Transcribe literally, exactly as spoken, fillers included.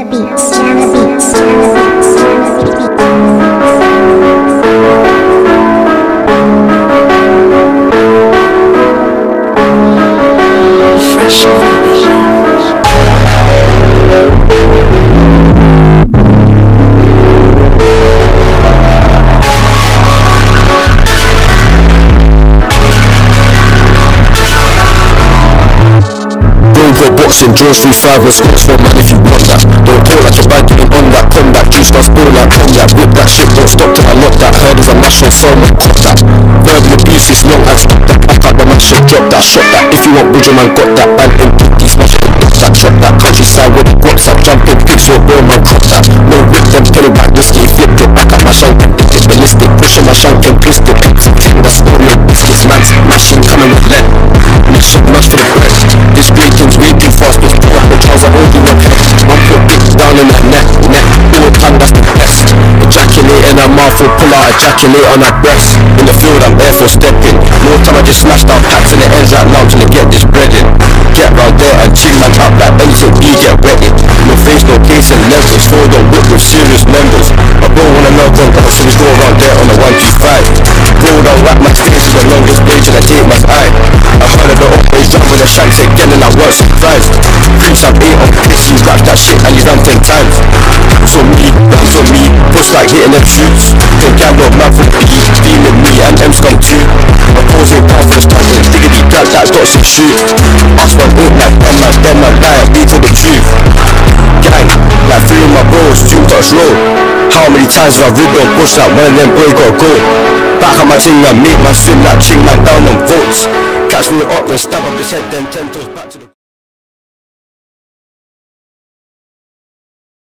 Jana Beats, Jana Beats, Jana Beats, Jana Beats. Boxing, draws three five with Scots for man if you want that. Don't talk like you're banking on that. Combat, juice does spill like cognac. Whip that shit, don't stop till I lock that. Heard of a national film, cop that. Verbal abuse is long and stop that. Back out the man shit, drop that, shot that. If you want Bridger man, got that. Bang in fifty, smash it, block that, shot that. Countryside with the guaps up, jumping, pigs your bro man, crop that. No whip them, pedal back, risky, flipped it. Back at my shank and dip it, ballistic. Pushing my shank and pistol, exit. That's all your business, man's mashing, coming with lead. Mix up, mash for the bread. This greetings, way too fast, but pull up the trouser, hold you up. One put dick down in that neck, neck. All time, that's the best. Ejaculate in her mouth, or pull out, ejaculate on her breast. In the field, I'm there for stepping. More time, I just smashed out packs and it ends right now till I get this bread in. Get round there and chill man up like anything, you get wetted. No face, no case and levels. Four don't whip with serious members. My bro wanna know gun up, so we go around there on the one two five. Bro don't rap my stage to the longest page and I take my eye. I heard of the always done with the shanks again and I weren't surprised. Prince I'm eight on piss, you rap that shit and you done ten times. So me, that's on me, push like hitting them shoots. Think I'm not mad for B, feeling me and M scum too. My pose ain't down for the start, and diggity grab that got some shoot. Ask one ain't like them man, them man lie, be for the truth. Gang, like three of my bros, two touch roll. How many times have I ripped on push that one of them boy gotta go. Back on my ting and make man swim like ching man down on votes. Catch me up and stab up his head then ten to